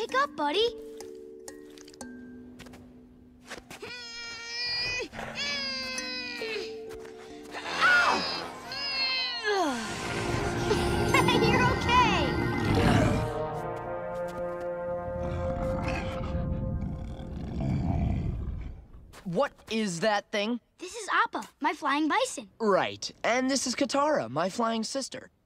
Wake up, buddy. You're okay. What is that thing? This is Appa, my flying bison. Right, and this is Katara, my flying sister.